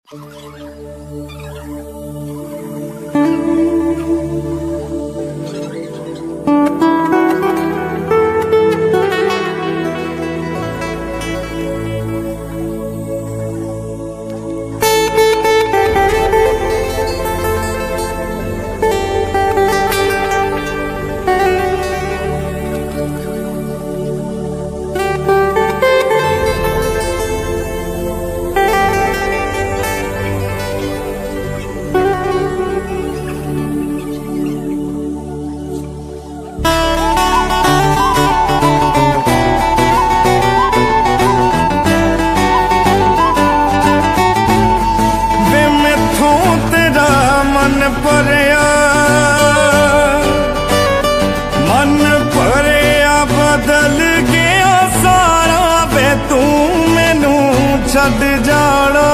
बदल गया सारा वे तू मैनू छड्ड जाना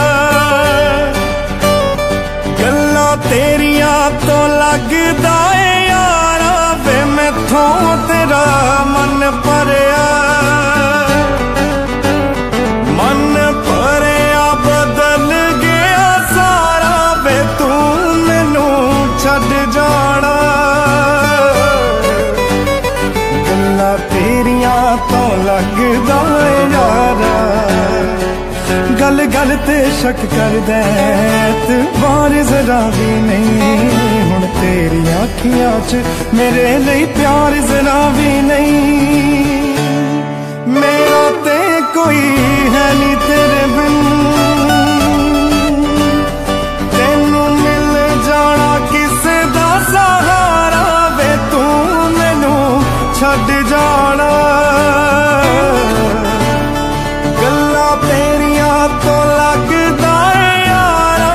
गल्लां तेरियां तो लगदा है यारा वे मैथों तेरा मन भरिया बदल गया सारा वे तू मैनू छड्ड जाना तेरियां तो लगदा यारा गल गल ते शक करदा ते बार जरा भी नहीं हुण तेरी अखियां च मेरे लिए प्यार जरा भी नहीं मेरा ते कोई है नी तेरे बिन तेनू मिल जाना किसे दा सहारा वे तू मैनू छड्ड जाना गल्लां तेरियां तो लगदा यारा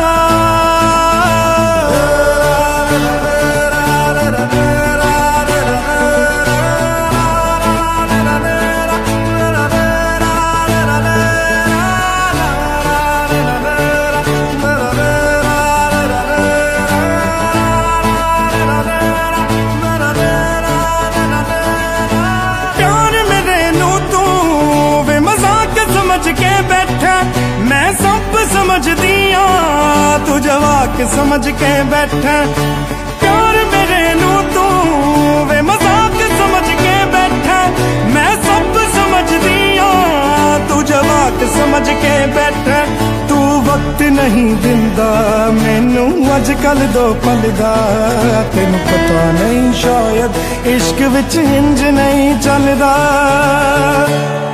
के बैठा मैं सब समझदी हाँ तू जवाक समझ के बैठा प्यार मेरे नू तू वे मजाक समझ के बैठा मैं सब समझदी हाँ तू जवाक समझ के बैठा तू वक्त नहीं दिंदा मैनू अजकल दो पल दा तेनू पता नहीं शायद इश्क विच इंज नहीं चलदा